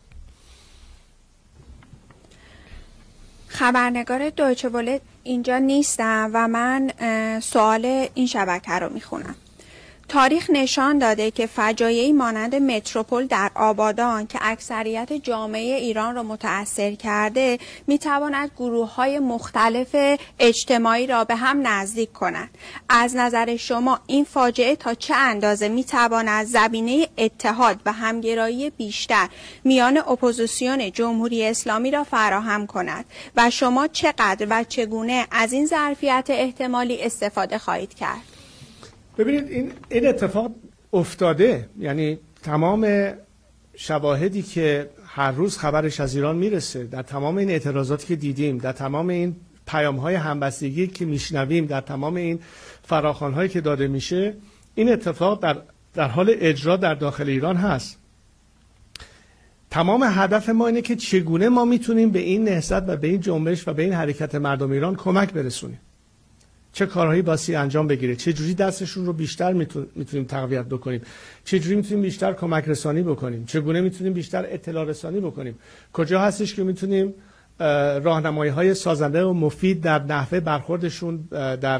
خبرنگار دویچه وله اینجا نیستم و من سوال این شبکه رو میخونم. تاریخ نشان داده که فجایعی مانند متروپول در آبادان که اکثریت جامعه ایران را متأثر کرده میتواند گروه‌های مختلف اجتماعی را به هم نزدیک کند. از نظر شما این فاجعه تا چه اندازه میتواند زمینه اتحاد و همگرایی بیشتر میان اپوزیسیون جمهوری اسلامی را فراهم کند و شما چقدر و چگونه از این ظرفیت احتمالی استفاده خواهید کرد؟ ببینید این اتفاق افتاده، یعنی تمام شواهدی که هر روز خبرش از ایران میرسه، در تمام این اعتراضاتی که دیدیم، در تمام این پیام‌های همبستگی که میشنویم، در تمام این فراخوان‌هایی که داده میشه، این اتفاق در حال اجرا در داخل ایران هست. تمام هدف ما اینه که چگونه ما میتونیم به این نهضت و به این جنبش و به این حرکت مردم ایران کمک برسونیم، چه کارهایی باسی انجام بگیره، چه جوری دستشون رو بیشتر میتونیم تقویت بکنیم، چه جوری میتونیم بیشتر کمک رسانی بکنیم، چگونه میتونیم بیشتر اطلاع رسانی بکنیم، کجا هستش که میتونیم راهنمایی‌های سازنده و مفید در نحوه برخوردشون در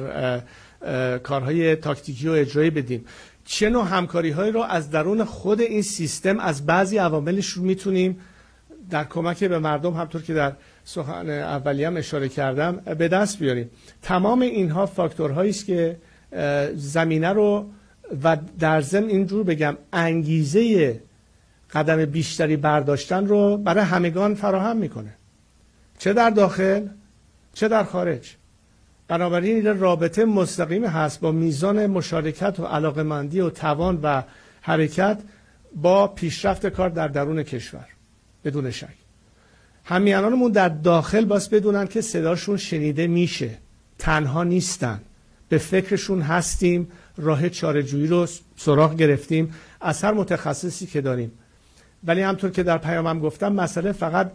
کارهای تاکتیکی و اجرایی بدیم، چه نوع همکاری‌هایی رو از درون خود این سیستم از بعضی عواملش رو میتونیم در کمک به مردم، همطور که در سخن اولیه هم اشاره کردم، به دست بیاریم. تمام اینها فاکتورهایی است که زمینه رو و در ضمن اینجور بگم انگیزه قدم بیشتری برداشتن رو برای همگان فراهم میکنه، چه در داخل چه در خارج. بنابراین این رابطه مستقیم هست با میزان مشارکت و علاقمندی و توان و حرکت با پیشرفت کار در درون کشور. بدون شک همیهنانمون در داخل باز بدونن که صداشون شنیده میشه، تنها نیستن، به فکرشون هستیم، راه چاره‌جویی رو سراغ گرفتیم از هر متخصصی که داریم. ولی همطور که در پیامم گفتم، مسئله فقط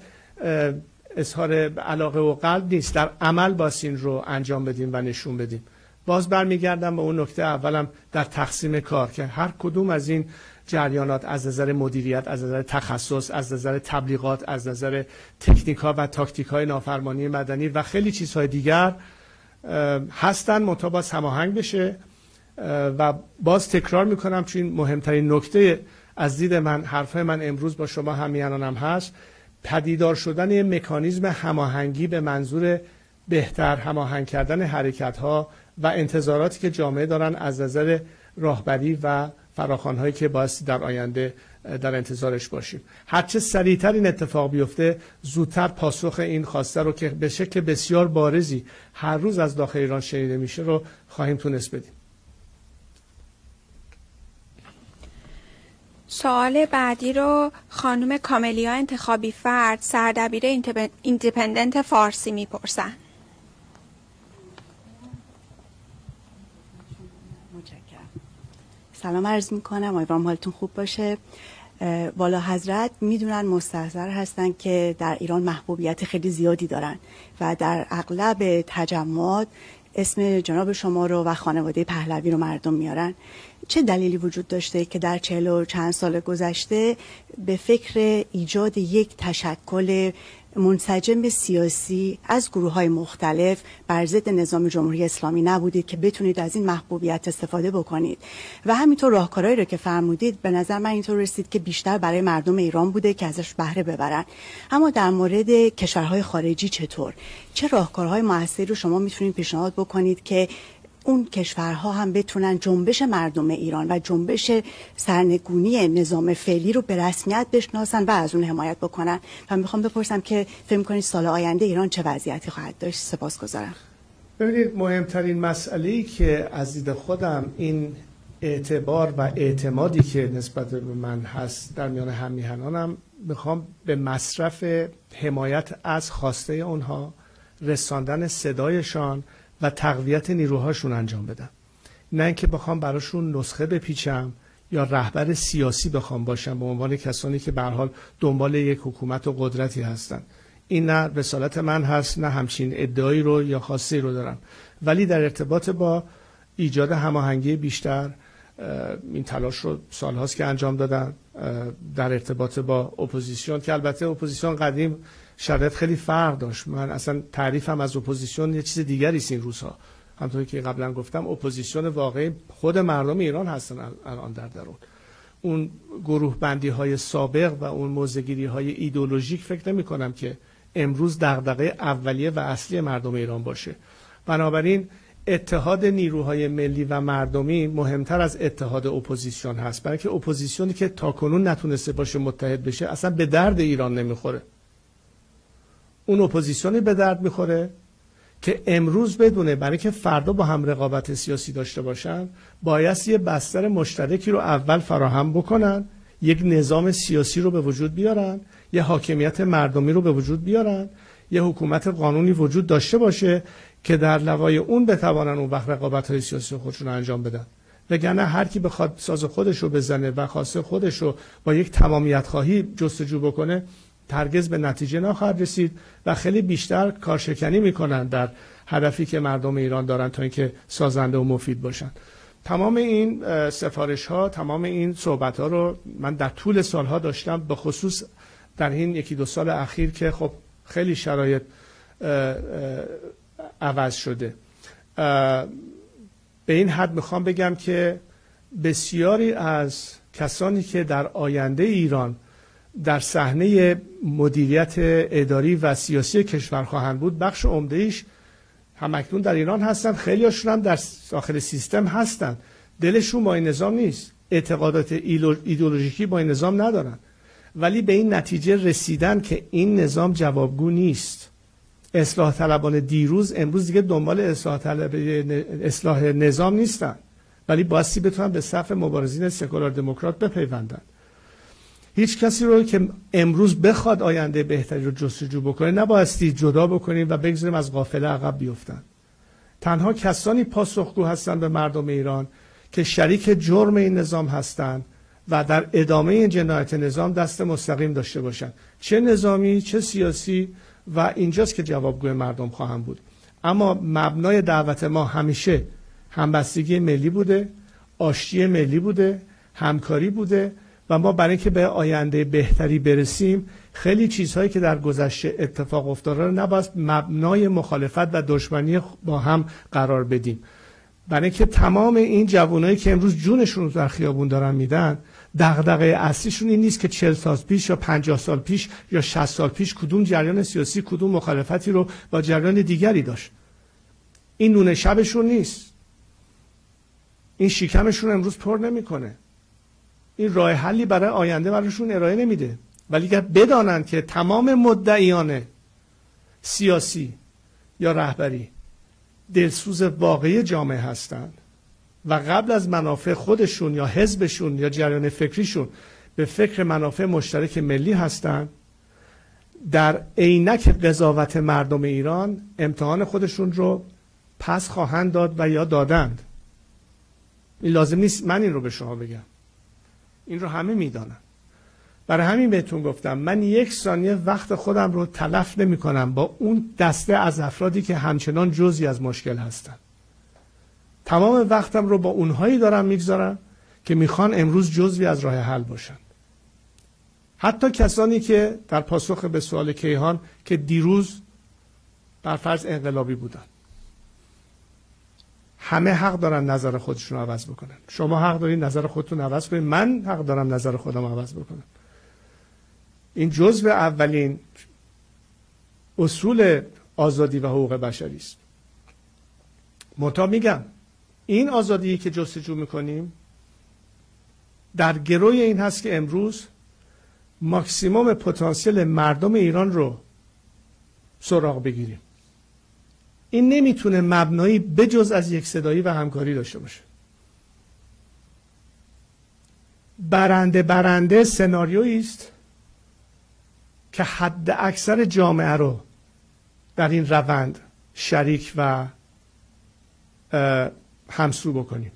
اظهار علاقه و قلب نیست، در عمل باز این رو انجام بدیم و نشون بدیم. باز برمیگردم به اون نکته اولم در تقسیم کار که هر کدوم از این جریانات از نظر مدیریت، از نظر تخصص، از نظر تبلیغات، از نظر تکنیک‌ها و تاکتیک‌های نافرمانی مدنی و خیلی چیزهای دیگر هستن، منتها باز هماهنگ بشه. و باز تکرار میکنم چون مهمترین نکته از دید من، حرفای من امروز با شما همیهنانم هست، پدیدار شدن یه مکانیزم هماهنگی به منظور بهتر هماهنگ کردن حرکت‌ها و انتظاراتی که جامعه دارن از نظر راهبری و فراخوان‌هایی که باعث در آینده در انتظارش باشیم. هرچه سریعتر این اتفاق بیفته، زودتر پاسخ این خواسته رو که به شکل بسیار بارزی هر روز از داخل ایران شنیده میشه رو خواهیم تونست بدیم. سوال بعدی رو خانم کاملیا انتخابی فرد، سردبیر ایندیپندنت فارسی میپرسن. سلام عرض میکنم، امیدوارم حالتون خوب باشه. والا حضرت میدونن، مستحضر هستن که در ایران محبوبیت خیلی زیادی دارن و در اغلب تجمعات اسم جناب شما رو و خانواده پهلوی رو مردم میارن. چه دلیلی وجود داشته که در 40 و چند سال گذشته به فکر ایجاد یک تشکل منسجم سیاسی از گروه‌های مختلف بر ضد نظام جمهوری اسلامی نبودید که بتونید از این محبوبیت استفاده بکنید؟ و همینطور راهکارهایی رو که فرمودید به نظر من اینطور رسید که بیشتر برای مردم ایران بوده که ازش بهره ببرن. اما در مورد کشورهای خارجی چطور؟ چه راهکارهای موثری رو شما میتونید پیشنهاد بکنید که اون کشورها هم بتونن جنبش مردم ایران و جنبش سرنگونی نظام فعلی رو به رسمیت بشناسن و از اون حمایت بکنن؟ و میخوام بپرسم که فکر می‌کنید سال آینده ایران چه وضعیتی خواهد داشت؟ سپاسگزارم. ببینید، مهمترین مسئله‌ای که از دید خودم این اعتبار و اعتمادی که نسبت به من هست در میان هم‌میهنانم، میخوام به مصرف حمایت از خواسته اونها، رساندن صدایشان و تقویت نیروهاشون انجام بدم. نه اینکه بخوام براشون نسخه بپیچم یا رهبر سیاسی بخوام باشم به عنوان کسانی که به هر حال دنبال یک حکومت و قدرتی هستن. این نه رسالت من هست، نه همچین ادعایی رو یا خواسته رو دارم. ولی در ارتباط با ایجاد هماهنگی بیشتر، این تلاش رو سالهاست که انجام دادن در ارتباط با اپوزیسیون، که البته اپوزیسیون قدیم شرایط خیلی فرق داشت. من اصلا تعریفم از اپوزیسیون یه چیز دیگری است این روزها. همونطوری که قبلا گفتم، اپوزیسیون واقعی خود مردم ایران هستن الان در درون. اون گروه بندی های سابق و اون موضع‌گیری های ایدئولوژیک فکر نمی کنم که امروز دغدغه اولیه و اصلی مردم ایران باشه. بنابراین اتحاد نیروهای ملی و مردمی مهمتر از اتحاد اپوزیسیون هست، برای که اپوزیسیونی که تاکنون نتونسته باشه متحد بشه اصلا به درد ایران نمیخوره. اون اپوزیسیونی به درد میخوره که امروز بدونه برای که فردا با هم رقابت سیاسی داشته باشن باید یه بستر مشترکی رو اول فراهم بکنن، یک نظام سیاسی رو به وجود بیارن، یه حاکمیت مردمی رو به وجود بیارن، یه حکومت قانونی وجود داشته باشه که در لوای اون بتوانن اون وقت رقابت‌های سیاسی خودشون رو انجام بدن. وگرنه هر کی بخواد ساز خودش رو بزنه و خواسته خودش رو با یک تمامیت خواهی جستجو بکنه، هرگز به نتیجه نخواهد رسید و خیلی بیشتر کارشکنی میکنن در هدفی که مردم ایران دارن تا اینکه سازنده و مفید باشن. تمام این سفارش ها، تمام این صحبت ها رو من در طول سالها داشتم، به خصوص در این 1-2 سال اخیر که خب خیلی شرایط عوض شده. به این حد میخوام بگم که بسیاری از کسانی که در آینده ایران در صحنه مدیریت اداری و سیاسی کشور خواهند بود، بخش عمده‌ایش همکنون در ایران هستن، خیلی هاشون هم در داخل سیستم هستن، دلشون با این نظام نیست، اعتقادات ایدئولوژیکی با این نظام ندارن، ولی به این نتیجه رسیدن که این نظام جوابگو نیست. اصلاح طلبان دیروز امروز دیگه دنبال اصلاح نظام نیستن، ولی بایستی بتونن به صف مبارزین سکولار دموکرات بپیوندن. هیچ کسی رو که امروز بخواد آینده بهتری رو جستجو بکنه نبایستی جدا بکنیم و بگذاریم از قافله عقب بیفتن. تنها کسانی پاسخگو هستند به مردم ایران که شریک جرم این نظام هستند و در ادامه این جنایت نظام دست مستقیم داشته باشند، چه نظامی چه سیاسی، و اینجاست که جوابگوی مردم خواهند بود. اما مبنای دعوت ما همیشه همبستگی ملی بوده، آشتی ملی بوده، همکاری بوده و ما برای اینکه به آینده بهتری برسیم خیلی چیزهایی که در گذشته اتفاق افتاده رو نباید مبنای مخالفت و دشمنی با هم قرار بدیم. برای اینکه تمام این جوانایی که امروز جونشون رو در خیابون دارن میدن، دغدغه اصلیشون این نیست که 40 سال پیش یا 50 سال پیش یا 60 سال پیش کدوم جریان سیاسی کدوم مخالفتی رو با جریان دیگری داشت. این نون شبشون نیست، این شکمشون امروز پر نمیکنه، این راه حلی برای آینده براشون ارائه نمیده. ولی اگر بدانند که تمام مدعیان سیاسی یا رهبری دلسوز واقعی جامعه هستند و قبل از منافع خودشون یا حزبشون یا جریان فکریشون به فکر منافع مشترک ملی هستند، در عینک قضاوت مردم ایران امتحان خودشون رو پس خواهند داد و یا دادند. این لازم نیست من این رو به شما بگم، این رو همه میدانن. برای همین بهتون گفتم من 1 ثانیه وقت خودم رو تلف نمی کنم با اون دسته از افرادی که همچنان جزئی از مشکل هستن. تمام وقتم رو با اونهایی دارم میگذارم که میخوان امروز جزوی از راه حل باشن. حتی کسانی که در پاسخ به سوال کیهان که دیروز بر فرض انقلابی بودن، همه حق دارن نظر خودشون رو عوض بکنن. شما حق دارید نظر خودتون عوض کنید، من حق دارم نظر خودم عوض بکنم. این جزء اولین اصول آزادی و حقوق بشری است. منتها میگم این آزادی که جستجو میکنیم در گروی این هست که امروز ماکسیموم پتانسیل مردم ایران رو سراغ بگیریم. این نمیتونه مبنایی بجز از یک صدایی و همکاری داشته باشه. برنده سناریویی است که حد اکثر جامعه رو در این روند شریک و همسو بکنیم.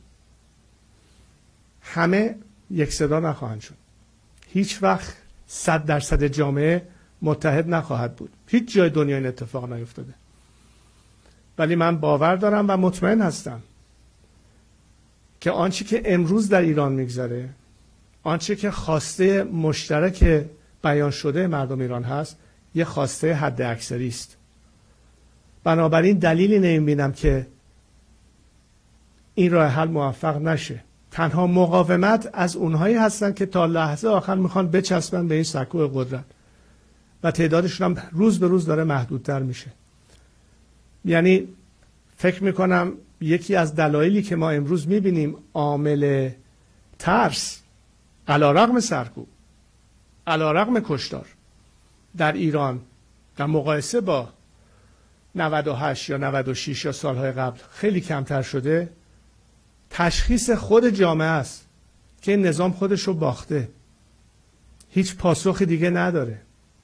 همه یک صدا نخواهند شد. هیچ وقت 100% جامعه متحد نخواهد بود. هیچ جای دنیا این اتفاق نیفتاده. ولی من باور دارم و مطمئن هستم که آنچه که امروز در ایران میگذره، آنچه که خواسته مشترک بیان شده مردم ایران هست، یه خواسته حد اکثری است. بنابراین دلیلی نمیبینم که این راه حل موفق نشه. تنها مقاومت از اونهایی هستن که تا لحظه آخر میخوان بچسبن به این سکو قدرت و تعدادشون هم روز به روز داره محدودتر میشه. یعنی فکر میکنم یکی از دلایلی که ما امروز میبینیم عامل ترس علیرغم سرکوب، علیرغم کشتار در ایران در مقایسه با 98 یا 96 یا سالهای قبل خیلی کمتر شده، تشخیص خود جامعه است که این نظام خودش رو باخته، هیچ پاسخ دیگه نداره.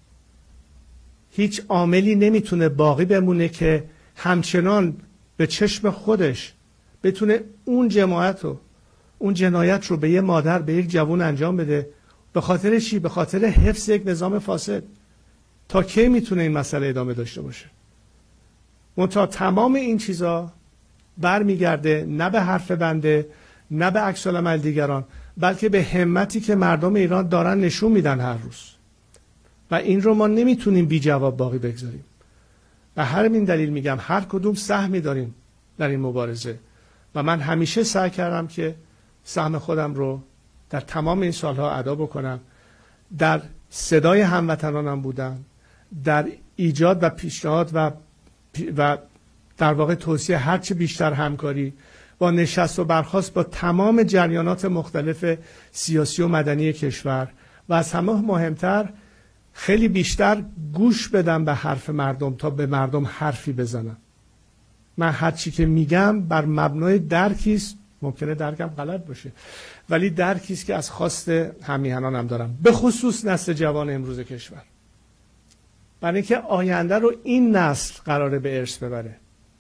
هیچ عاملی نمیتونه باقی بمونه که همچنان به چشم خودش بتونه اون جماعت رو، اون جنایت رو به یه مادر، به یک جوان انجام بده. به خاطر چی؟ به خاطر حفظ یک نظام فاسد. تا کی میتونه این مسئله ادامه داشته باشه؟ منتها تمام این چیزا برمیگرده نه به حرف بنده، نه به عکس العمل دیگران، بلکه به همتی که مردم ایران دارن نشون میدن هر روز. و این رو ما نمیتونیم بی جواب باقی بگذاریم. و همین دلیل میگم هر کدوم سهمی داریم در این مبارزه و من همیشه سعی کردم که سهم خودم رو در تمام این سالها ادا بکنم. در صدای هموطنانم بودم، در ایجاد و پیشنهاد و در واقع توصیه هرچه بیشتر همکاری با نشست و برخاست با تمام جریانات مختلف سیاسی و مدنی کشور و از همه مهمتر خیلی بیشتر گوش بدم به حرف مردم تا به مردم حرفی بزنم. من هرچی که میگم بر مبنای درکیست، ممکنه درکم غلط باشه، ولی درکیست که از خواست همیهنانم دارم، به خصوص نسل جوان امروز کشور، برای اینکه آینده رو این نسل قراره به ارث ببره.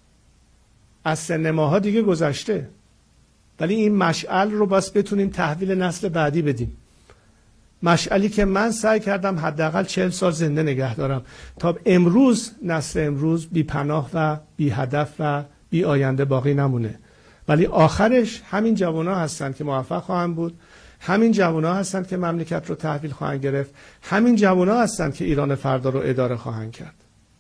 از سن ماها دیگه گذشته، ولی این مشعل رو بس بتونیم تحویل نسل بعدی بدیم. مشعلی که من سعی کردم حداقل 40 سال زنده نگه دارم تا امروز نسل امروز بی پناه و بی هدف و بی آینده باقی نمونه. ولی آخرش همین جوانا هستند که موفق خواهند بود، همین جوانا هستند که مملکت رو تحویل خواهند گرفت، همین جوانا هستند که ایران فردا رو اداره خواهند کرد.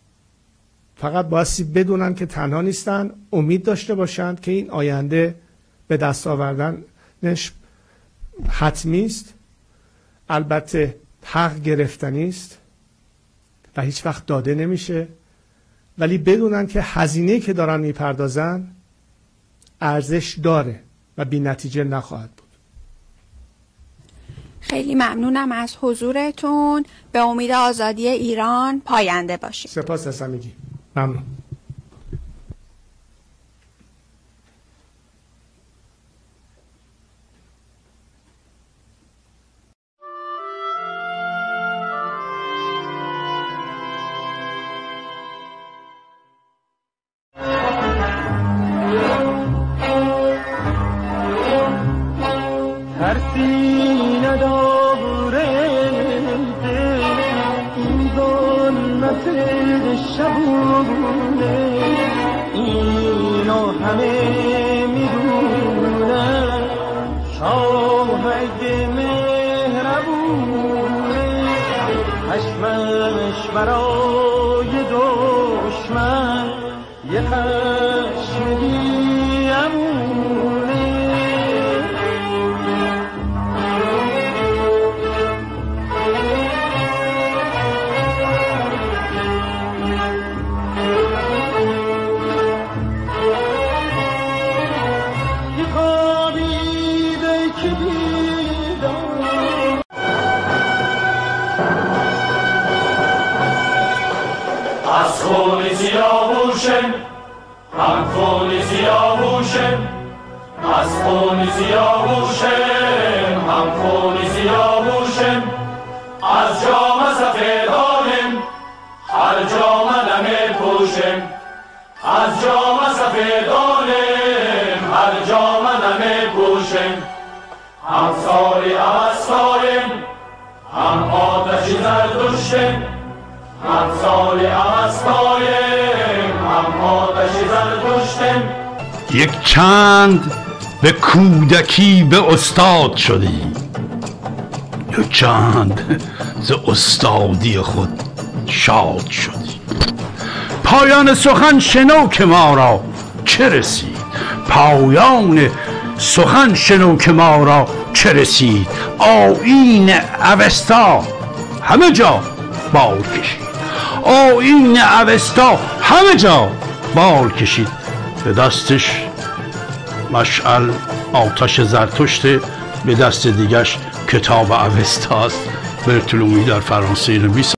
فقط بایستی بدونن که تنها نیستن، امید داشته باشند که این آینده به دست آوردنش حتمی است. البته حق گرفتنی است و هیچ وقت داده نمیشه، ولی بدونن که هزینه‌ای که دارن میپردازن ارزش داره و بی نتیجه نخواهد بود. خیلی ممنونم از حضورتون. به امید آزادی ایران پاینده باشید. سپاس از همگی. ممنون. اینو همه میدونن برای دشمن یه خشمگی امونه. یه خوابیده که بیدار از خون سیاوشم، هم خون سیاوشم، از خون سیاوشم، هم خون سیاوشم، از جام سفیدانم هر جام نمی پوشم، از جام سفیدانم هر جام نمی پوشم، هم ساری اوستایم، هم آتشی زردشتم، هم سال اوستایم، هم آتشی زردشتم. یک چند به کودکی به استاد شدی، یک چند ز استادی خود شاد شدی. پایان سخن شنو که ما را چه رسید، پایان سخن شنو که ما را چه رسید. آیین اوستا همه جا بال کشید، آیین اوستا همه جا بال کشید. به دستش مشعل آتش زرتشته، به دست دیگش کتاب اوستاست. برتولومی در فرانسه نویس